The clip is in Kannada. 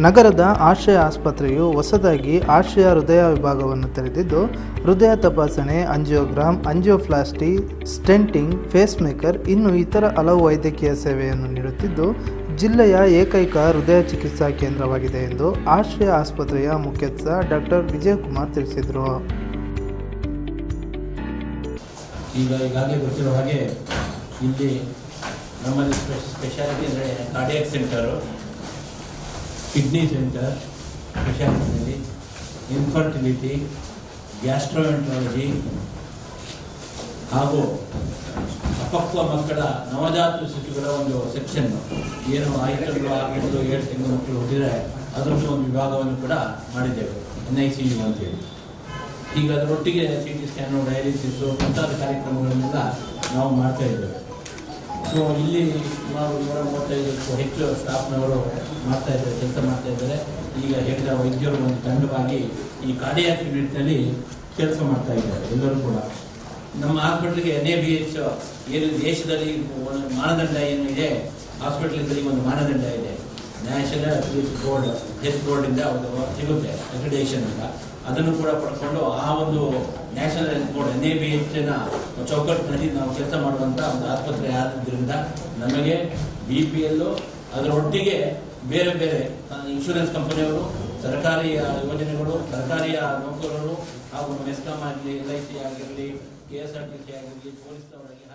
ನಗರದ ಆಶ್ರಯ ಆಸ್ಪತ್ರೆಯು ಹೊಸದಾಗಿ ಆಶ್ರಯ ಹೃದಯ ವಿಭಾಗವನ್ನು ತೆರೆದಿದ್ದು, ಹೃದಯ ತಪಾಸಣೆ, ಆಂಜಿಯೋಗ್ರಾಮ್, ಆಂಜಿಯೋಪ್ಲಾಸ್ಟಿ, ಸ್ಟೆಂಟಿಂಗ್, ಫೇಸ್ಮೇಕರ್ ಇನ್ನು ಇತರ ಹಲವು ವೈದ್ಯಕೀಯ ಸೇವೆಯನ್ನು ನೀಡುತ್ತಿದ್ದು, ಜಿಲ್ಲೆಯ ಏಕೈಕ ಹೃದಯ ಚಿಕಿತ್ಸಾ ಕೇಂದ್ರವಾಗಿದೆ ಎಂದು ಆಶ್ರಯ ಆಸ್ಪತ್ರೆಯ ಮುಖ್ಯಸ್ಥ ಡಾಕ್ಟರ್ ವಿಜಯಕುಮಾರ್ ತಿಳಿಸಿದರು. ಈಗಾಗಲೇ ಗೊತ್ತಿರೋ ಹಾಗೆ ಇಲ್ಲಿ ನಮ್ಮಲ್ಲಿ ಸ್ಪೆಷಾಲಿಟಿ ಅಂದರೆ ಕಾರ್ಡಿಯಾಕ್ ಸೆಂಟರು, ಕಿಡ್ನಿ ಸೆಂಟರ್ ಸ್ಪೆಷಾಲಿಟಿಯಲ್ಲಿ, ಇನ್ಫರ್ಟಿಲಿಟಿ, ಗ್ಯಾಸ್ಟ್ರೋಎಂಟ್ರಾಲಜಿ ಹಾಗೂ ಅಪಕ್ವ ಮಕ್ಕಳ ನವಜಾತ ಶಿಶುಗಳ ಒಂದು ಸೆಕ್ಷನ್, ಏನು 5 ತಿಂಗಳು 6 ತಿಂಗಳು 7 ತಿಂಗಳು ಮಕ್ಕಳು ಹುಟ್ಟಿದರೆ ಅದರದ್ದು ಒಂದು ವಿಭಾಗವನ್ನು ಕೂಡ ಮಾಡಿದ್ದೇವೆ, NICU ಅಂತೇಳಿ. ಈಗ ಅದರೊಟ್ಟಿಗೆ CT ಸ್ಕ್ಯಾನು, ಡಯಾಲಿಸಿಸು ಮುಂತಾದ ಕಾರ್ಯಕ್ರಮಗಳನ್ನೆಲ್ಲ ನಾವು ಮಾಡ್ತಾ ಇದ್ದೇವೆ. ಸೊ ಇಲ್ಲಿ ಸುಮಾರು 135ಕ್ಕೂ ಹೆಚ್ಚು ಸ್ಟಾಫ್ನವರು ಕೆಲಸ ಮಾಡ್ತಾ ಇದ್ದಾರೆ. ಈಗ ಹೇಳಿದ ವೈದ್ಯರು ಒಂದು ತಂಡವಾಗಿ ಈ ಕಾರ್ಡಿಯಾಕ್ ಯೂನಿಟ್ನಲ್ಲಿ ಕೆಲಸ ಮಾಡ್ತಾ ಇದ್ದಾರೆ. ಎಲ್ಲರೂ ಕೂಡ ನಮ್ಮ ಹಾಸ್ಪಿಟ್ಲಿಗೆ NABH ಏನು ದೇಶದಲ್ಲಿ ಮಾನದಂಡ ಏನು ಇದೆ, ಹಾಸ್ಪಿಟ್ಲಿಂದ ಒಂದು ಮಾನದಂಡ ಇದೆ, ನ್ಯಾಷನಲ್ ಬೋರ್ಡ್, ಹೆಲ್ತ್ ಬೋರ್ಡಿಂದ ಒಂದು ಸಿಗುತ್ತೆ ಅಕ್ರಿಡೇಷನ್ ಅಂತ. ಅದನ್ನು ಕೂಡ ಪಡ್ಕೊಂಡು ಆ ಒಂದು ನ್ಯಾಷನಲ್ ಹೆಲ್ತ್ ಬೋರ್ಡ್ NABHನ ಚೌಕಟ್ಟಿನಲ್ಲಿ ನಾವು ಕೆಲಸ ಮಾಡುವಂಥ ಒಂದು ಆಸ್ಪತ್ರೆ ಆದ್ದರಿಂದ ನಮಗೆ BPL ಅದರೊಟ್ಟಿಗೆ ಬೇರೆ ಬೇರೆ ಇನ್ಶೂರೆನ್ಸ್ ಕಂಪನಿಯವರು, ಸರ್ಕಾರಿ ಯೋಜನೆಗಳು, ಸರ್ಕಾರಿಯ ನೌಕರರು ಹಾಗೂ ಮೆಸ್ಕಾಂ ಆಗಲಿ, LIC ಆಗಿರಲಿ, KSRTC ಆಗಿರಲಿ, ಪೊಲೀಸ್ನವರಾಗಿ